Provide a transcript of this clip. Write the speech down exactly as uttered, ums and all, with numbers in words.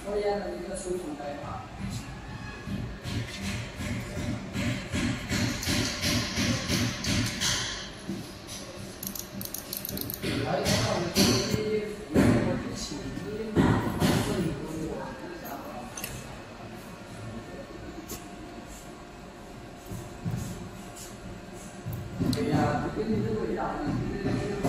我演了一个手术代码。来一套的手机，我之前问过我。对呀，跟你这个一样。